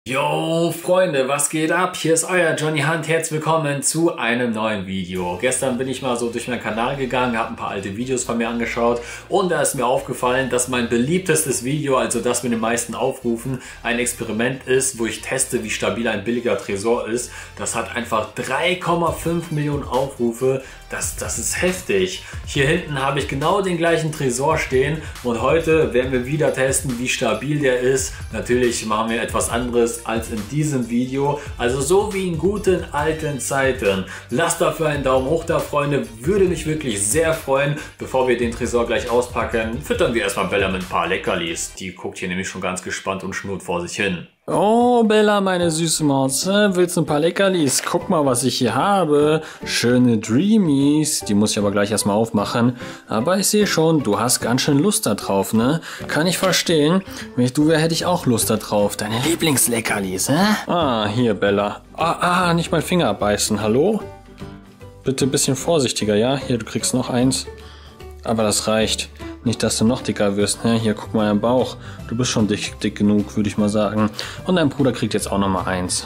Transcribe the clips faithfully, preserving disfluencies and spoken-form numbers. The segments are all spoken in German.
Yo Freunde, was geht ab? Hier ist euer Johnny Hunt. Herzlich willkommen zu einem neuen Video. Gestern bin ich mal so durch meinen Kanal gegangen, habe ein paar alte Videos von mir angeschaut und da ist mir aufgefallen, dass mein beliebtestes Video, also das mit den meisten Aufrufen, ein Experiment ist, wo ich teste, wie stabil ein billiger Tresor ist. Das hat einfach drei Komma fünf Millionen Aufrufe. Das, das ist heftig. Hier hinten habe ich genau den gleichen Tresor stehen und heute werden wir wieder testen, wie stabil der ist. Natürlich machen wir etwas anderes als in diesem Video, also so wie in guten alten Zeiten. Lasst dafür einen Daumen hoch da, Freunde, würde mich wirklich sehr freuen. Bevor wir den Tresor gleich auspacken, füttern wir erstmal Bella mit ein paar Leckerlis. Die guckt hier nämlich schon ganz gespannt und schnurrt vor sich hin. Oh, Bella, meine süße Maus, willst du ein paar Leckerlis? Guck mal, was ich hier habe. Schöne Dreamies. Die muss ich aber gleich erstmal aufmachen. Aber ich sehe schon, du hast ganz schön Lust da drauf, ne? Kann ich verstehen. Wenn ich du wäre, hätte ich auch Lust da drauf. Deine Lieblingsleckerlis, hä? Ah, hier, Bella. Ah, ah, nicht mein Finger abbeißen. Hallo? Bitte ein bisschen vorsichtiger, ja? Hier, du kriegst noch eins. Aber das reicht. Nicht, dass du noch dicker wirst. Ne? Hier, guck mal im Bauch. Du bist schon dick, dick genug, würde ich mal sagen. Und dein Bruder kriegt jetzt auch noch mal eins.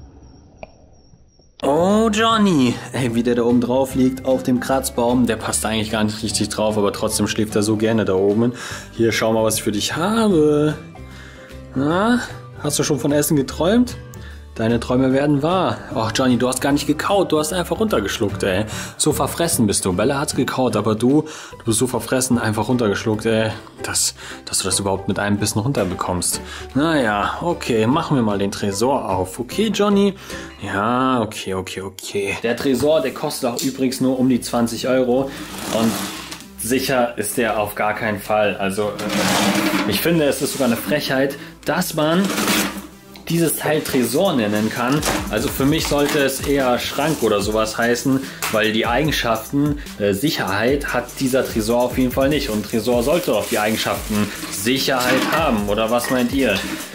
Oh, Johnny. Ey, wie der da oben drauf liegt auf dem Kratzbaum. Der passt eigentlich gar nicht richtig drauf, aber trotzdem schläft er so gerne da oben. Hier, schau mal, was ich für dich habe. Na, hast du schon von Essen geträumt? Deine Träume werden wahr. Ach, Johnny, du hast gar nicht gekaut. Du hast einfach runtergeschluckt, ey. So verfressen bist du. Bella hat's gekaut, aber du, du bist so verfressen, einfach runtergeschluckt, ey. Das, dass du das überhaupt mit einem Bissen runterbekommst. Naja, okay, machen wir mal den Tresor auf. Okay, Johnny? Ja, okay, okay, okay. Der Tresor, der kostet auch übrigens nur um die zwanzig Euro. Und sicher ist der auf gar keinen Fall. Also, äh, ich finde, es ist sogar eine Frechheit, dass man dieses Teil Tresor nennen kann. Also für mich sollte es eher Schrank oder sowas heißen, weil die Eigenschaften äh, Sicherheit hat dieser Tresor auf jeden Fall nicht. Und Tresor sollte auch die Eigenschaften Sicherheit haben. Oder was meint ihr?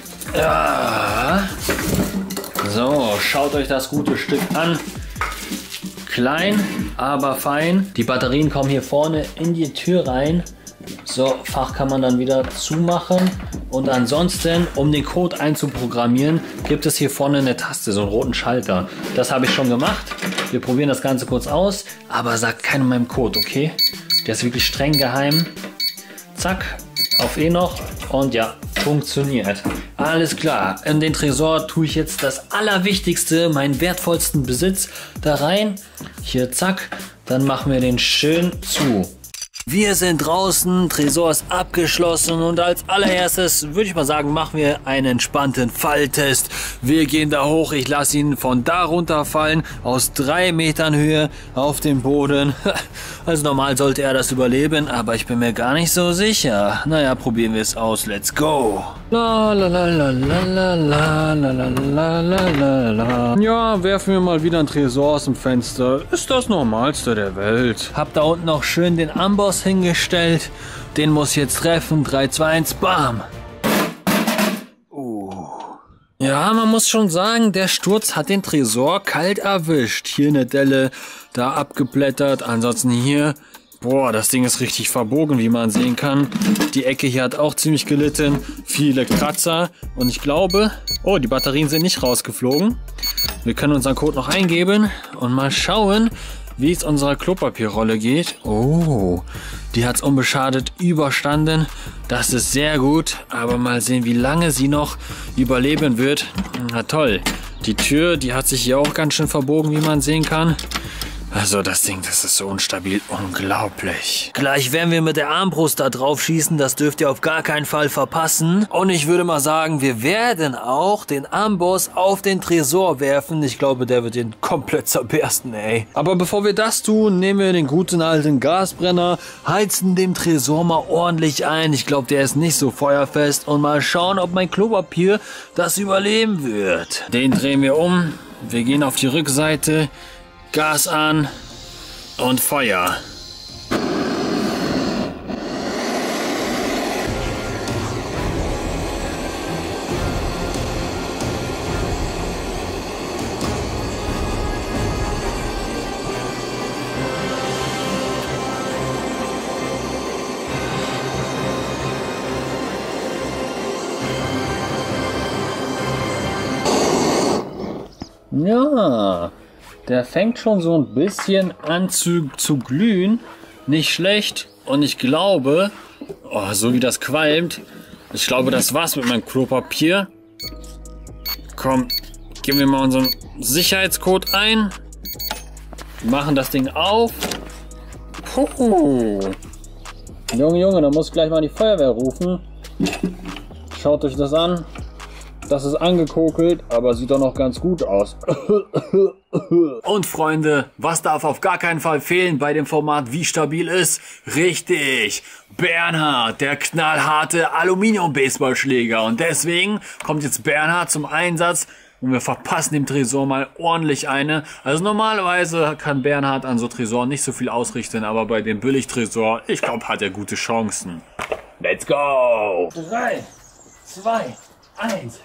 Ja. So, schaut euch das gute Stück an. Klein, aber fein. Die Batterien kommen hier vorne in die Tür rein. So, Fach kann man dann wieder zumachen. Und ansonsten, um den Code einzuprogrammieren, gibt es hier vorne eine Taste, so einen roten Schalter. Das habe ich schon gemacht. Wir probieren das Ganze kurz aus, aber sagt keinem meinem Code, okay? Der ist wirklich streng geheim. Zack, auf E noch und ja, funktioniert. Alles klar, in den Tresor tue ich jetzt das Allerwichtigste, meinen wertvollsten Besitz da rein. Hier, zack, dann machen wir den schön zu. Wir sind draußen, Tresor ist abgeschlossen und als allererstes würde ich mal sagen, machen wir einen entspannten Falltest. Wir gehen da hoch, ich lasse ihn von da runterfallen, aus drei Metern Höhe auf den Boden. Also normal sollte er das überleben, aber ich bin mir gar nicht so sicher. Naja, probieren wir es aus, let's go. La la la la la la la la la la la. Ja, werfen wir mal wieder einen Tresor aus dem Fenster. Ist das Normalste der Welt. Hab da unten noch schön den Amboss hingestellt. Den muss ich jetzt treffen. drei, zwei, eins, bam. Uh. Ja, man muss schon sagen, der Sturz hat den Tresor kalt erwischt. Hier eine Delle, da abgeblättert. Ansonsten hier, boah, das Ding ist richtig verbogen, wie man sehen kann. Die Ecke hier hat auch ziemlich gelitten. Viele Kratzer. Und ich glaube, oh, die Batterien sind nicht rausgeflogen. Wir können unseren Code noch eingeben und mal schauen, wie es unserer Klopapierrolle geht. Oh, die hat es unbeschadet überstanden. Das ist sehr gut. Aber mal sehen, wie lange sie noch überleben wird. Na toll. Die Tür, die hat sich hier auch ganz schön verbogen, wie man sehen kann. Also das Ding, das ist so unstabil. Unglaublich. Gleich werden wir mit der Armbrust da drauf schießen. Das dürft ihr auf gar keinen Fall verpassen. Und ich würde mal sagen, wir werden auch den Amboss auf den Tresor werfen. Ich glaube, der wird den komplett zerbersten, ey. Aber bevor wir das tun, nehmen wir den guten alten Gasbrenner, heizen dem Tresor mal ordentlich ein. Ich glaube, der ist nicht so feuerfest. Und mal schauen, ob mein Klopapier das überleben wird. Den drehen wir um. Wir gehen auf die Rückseite. Gas an und Feuer. Ja, der fängt schon so ein bisschen an zu, zu glühen. Nicht schlecht. Und ich glaube, oh, so wie das qualmt, ich glaube, das war's mit meinem Klopapier. Komm, geben wir mal unseren Sicherheitscode ein. Machen das Ding auf. Puh. Junge, Junge, da muss ich gleich mal die Feuerwehr rufen. Schaut euch das an. Das ist angekokelt, aber sieht doch noch ganz gut aus. Und Freunde, was darf auf gar keinen Fall fehlen bei dem Format Wie stabil ist? Richtig, Bernhard, der knallharte Aluminium-Baseballschläger. Und deswegen kommt jetzt Bernhard zum Einsatz und wir verpassen dem Tresor mal ordentlich eine. Also normalerweise kann Bernhard an so Tresoren nicht so viel ausrichten, aber bei dem Billig-Tresor, ich glaube, hat er gute Chancen. Let's go! Drei, zwei, eins.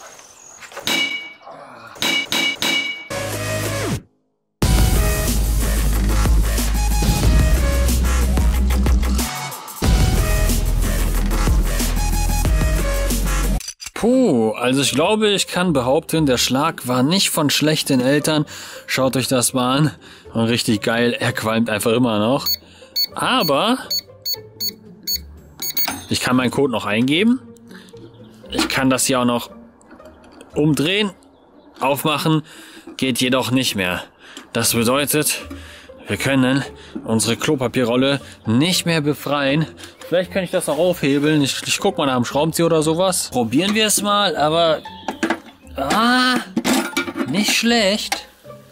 Puh, also ich glaube, ich kann behaupten, der Schlag war nicht von schlechten Eltern. Schaut euch das mal an. Und richtig geil, er qualmt einfach immer noch. Aber ich kann meinen Code noch eingeben. Ich kann das hier auch noch umdrehen, aufmachen, geht jedoch nicht mehr. Das bedeutet, wir können unsere Klopapierrolle nicht mehr befreien. Vielleicht kann ich das auch aufhebeln. Ich, ich guck mal nach dem Schraubenzieher oder sowas. Probieren wir es mal, aber ah, nicht schlecht.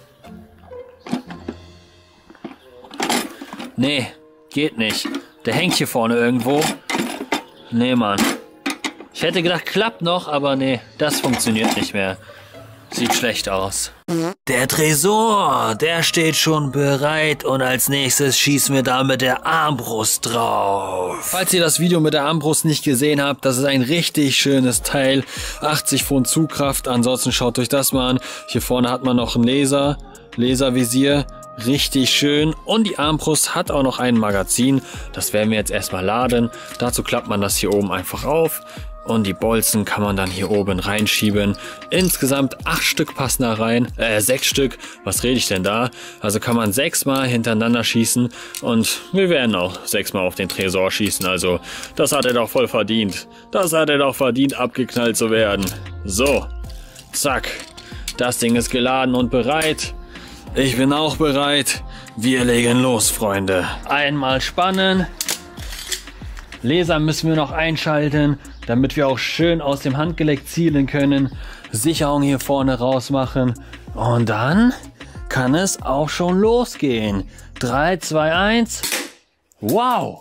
Nee, geht nicht. Der hängt hier vorne irgendwo. Nee, Mann. Ich hätte gedacht, klappt noch, aber nee, das funktioniert nicht mehr. Sieht schlecht aus. Der Tresor, der steht schon bereit und als nächstes schießen wir da mit der Armbrust drauf. Falls ihr das Video mit der Armbrust nicht gesehen habt, das ist ein richtig schönes Teil. achtzig Pfund Zugkraft, ansonsten schaut euch das mal an. Hier vorne hat man noch einen Laser, Laservisier. Richtig schön. Und die Armbrust hat auch noch ein Magazin. Das werden wir jetzt erstmal laden. Dazu klappt man das hier oben einfach auf. Und die Bolzen kann man dann hier oben reinschieben. Insgesamt acht Stück passen da rein. Äh, sechs Stück. Was rede ich denn da? Also kann man sechsmal hintereinander schießen. Und wir werden auch sechsmal auf den Tresor schießen. Also das hat er doch voll verdient. Das hat er doch verdient, abgeknallt zu werden. So. Zack. Das Ding ist geladen und bereit. Ich bin auch bereit. Wir legen los, Freunde. Einmal spannen. Laser müssen wir noch einschalten, damit wir auch schön aus dem Handgelenk zielen können. Sicherung hier vorne rausmachen. Und dann kann es auch schon losgehen. drei, zwei, eins. Wow!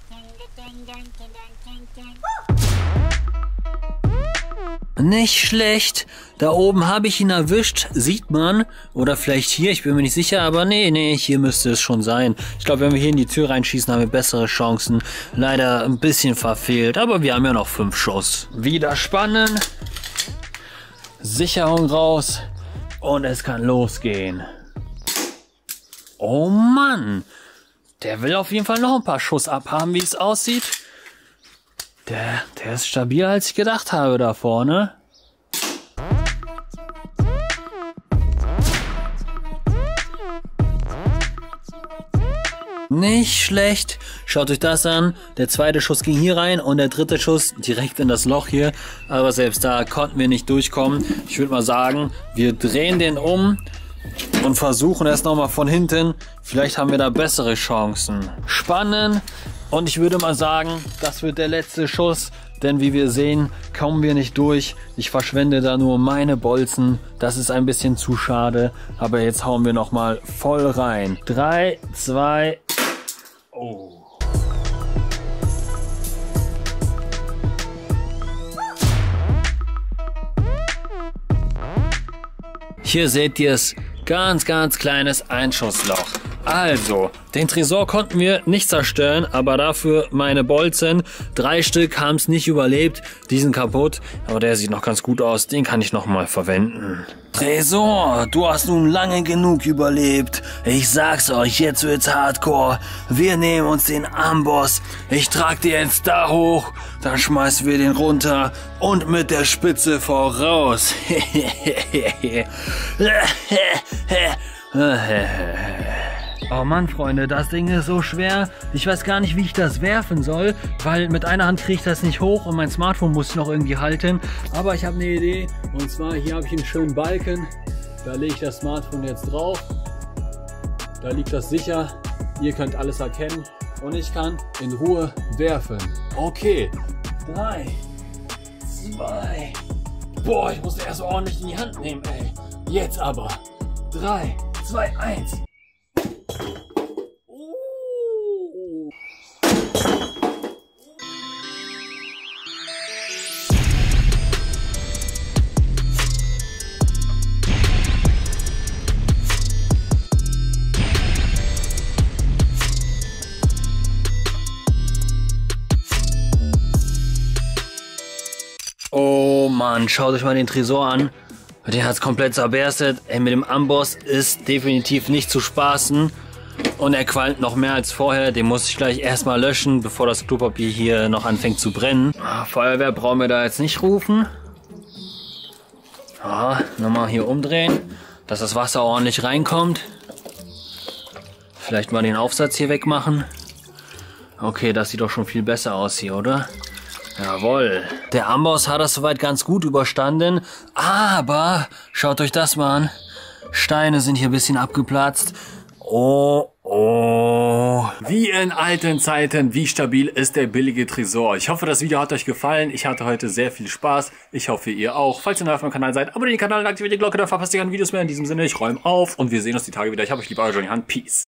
Nicht schlecht. Da oben habe ich ihn erwischt, sieht man. Oder vielleicht hier, ich bin mir nicht sicher, aber nee, nee, hier müsste es schon sein. Ich glaube, wenn wir hier in die Tür reinschießen, haben wir bessere Chancen. Leider ein bisschen verfehlt, aber wir haben ja noch fünf Schuss. Wieder spannen. Sicherung raus. Und es kann losgehen. Oh Mann. Der will auf jeden Fall noch ein paar Schuss abhaben, wie es aussieht. Der, der ist stabiler, als ich gedacht habe da vorne. Nicht schlecht. Schaut euch das an. Der zweite Schuss ging hier rein und der dritte Schuss direkt in das Loch hier. Aber selbst da konnten wir nicht durchkommen. Ich würde mal sagen, wir drehen den um und versuchen erst nochmal von hinten. Vielleicht haben wir da bessere Chancen. Spannen. Und ich würde mal sagen, das wird der letzte Schuss. Denn wie wir sehen, kommen wir nicht durch. Ich verschwende da nur meine Bolzen. Das ist ein bisschen zu schade. Aber jetzt hauen wir nochmal voll rein. drei, zwei... Oh. Hier seht ihr es. Ganz, ganz kleines Einschussloch. Also, den Tresor konnten wir nicht zerstören, aber dafür meine Bolzen. Drei Stück haben es nicht überlebt. Die sind kaputt, aber der sieht noch ganz gut aus. Den kann ich noch mal verwenden. Tresor, du hast nun lange genug überlebt. Ich sag's euch, jetzt wird's hardcore. Wir nehmen uns den Amboss. Ich trag dir jetzt da hoch, dann schmeißen wir den runter und mit der Spitze voraus. Oh Mann, Freunde, das Ding ist so schwer. Ich weiß gar nicht, wie ich das werfen soll, weil mit einer Hand kriege ich das nicht hoch und mein Smartphone muss ich noch irgendwie halten. Aber ich habe eine Idee, und zwar hier habe ich einen schönen Balken. Da lege ich das Smartphone jetzt drauf. Da liegt das sicher. Ihr könnt alles erkennen und ich kann in Ruhe werfen. Okay, drei, zwei. Boah, ich muss erst ordentlich in die Hand nehmen, ey. Jetzt aber. drei, zwei, eins. Oh Mann, schaut euch mal den Tresor an. Der hat es komplett zerberstet. Ey, mit dem Amboss ist definitiv nicht zu spaßen. Und er qualmt noch mehr als vorher. Den muss ich gleich erstmal löschen, bevor das Klopapier hier noch anfängt zu brennen. Ah, Feuerwehr brauchen wir da jetzt nicht rufen. Ah, nochmal hier umdrehen, dass das Wasser ordentlich reinkommt. Vielleicht mal den Aufsatz hier wegmachen. Okay, das sieht doch schon viel besser aus hier, oder? Jawohl. Der Amboss hat das soweit ganz gut überstanden. Aber, schaut euch das mal an. Steine sind hier ein bisschen abgeplatzt. Oh, oh. Wie in alten Zeiten, wie stabil ist der billige Tresor. Ich hoffe, das Video hat euch gefallen. Ich hatte heute sehr viel Spaß. Ich hoffe, ihr auch. Falls ihr neu auf meinem Kanal seid, abonniert den Kanal und aktiviert die Glocke, dann verpasst ihr keine Videos mehr. In diesem Sinne, ich räume auf und wir sehen uns die Tage wieder. Ich habe euch lieb, euer Johnny Hunt. Peace.